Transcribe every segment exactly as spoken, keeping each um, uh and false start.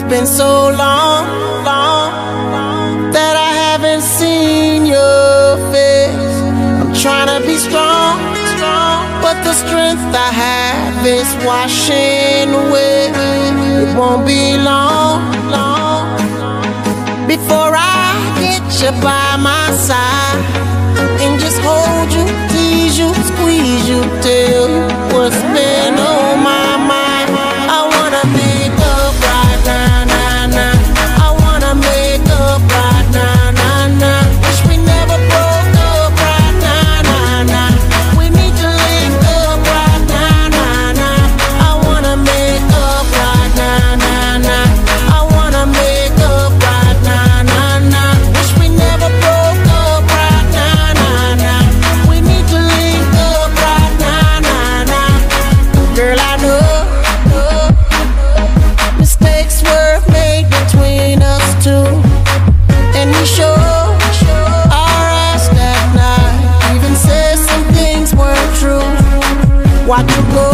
been so long, long that I haven't seen your face. I'm trying to be strong, strong, but the strength I have is washing away. It won't be long, long before I get you by my side and just hold you, tease you, squeeze you, tell you what's been on my mind. I wanna make up right now, now, now. I wanna make up right now, now, now. Wish we never broke up right now, now, now. We need to link up right now, now, now. I wanna make up right now, now, now. I wanna make up right now, now, now. Wish we never broke up right now, now, now. We need to link up right now, now, now. Girl, I know mistakes were made between us two, and we sure our ass that night even said some things weren't true. Watch you go,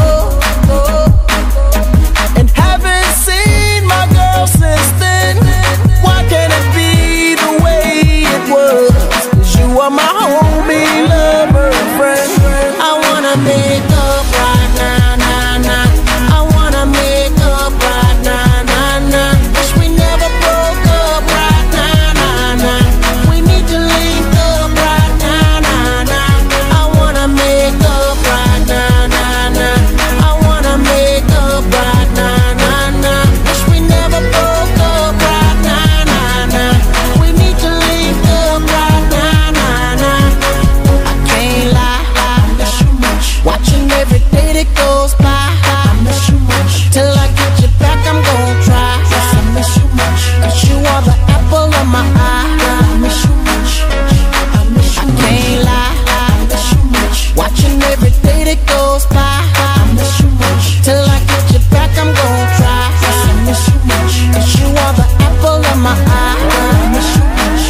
and haven't seen my girl since then. Why can't it be the way it was? 'Cause you are my homie, lover, and friend. I wanna make up right now, now, now. I wanna make up right now, now, now. Wish we never broke up right now, now, now. We need to link up right now, now, now. I wanna make up right now, now, now. I wanna make up right now, now, now. Wish we never broke up right now, now, now. We need to link up right now, now, now. I can't lie, I miss you much. Watching every day that goes by, I miss you much. Till I get you back, I'm gon' try. Yes, I miss you much. 'Cause you are the apple of my eye. I miss you much. I miss you much. I can't lie, I miss you much. Watching every day that goes by, I miss you much. Till I get you back, I'm gon' try. Yes, I miss you much. 'Cause you are the apple of my eye. I miss you much.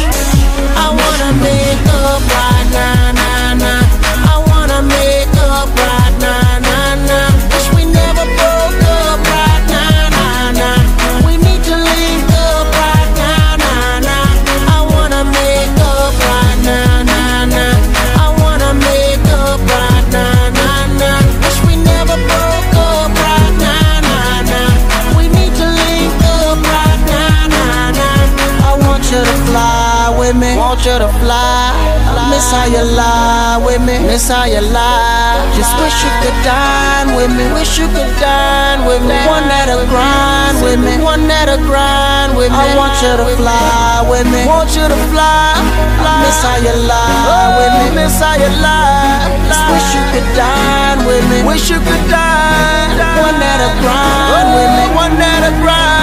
I wanna make up right now, now, now. I wanna make up right now, now, now. Wish we never broke up right now, now, now. We need to link up right now, now, now. I wanna make up right now, now, now. I wanna make up right now, now, now. Wish we never broke up right now, now, now. We need to link up right now, now, now. I want you to fly with me, want you to fly. Miss how you lie with me, miss how you lie. Just wish you could dine with me, wish you could dine with me. One that'll grind with me, one that'll grind with me. I want you to fly with me, want you to fly. Miss how you lie with me, miss how you lie. Just wish you could dine with me, wish you could dine. One that'll grind with me, one that'll grind.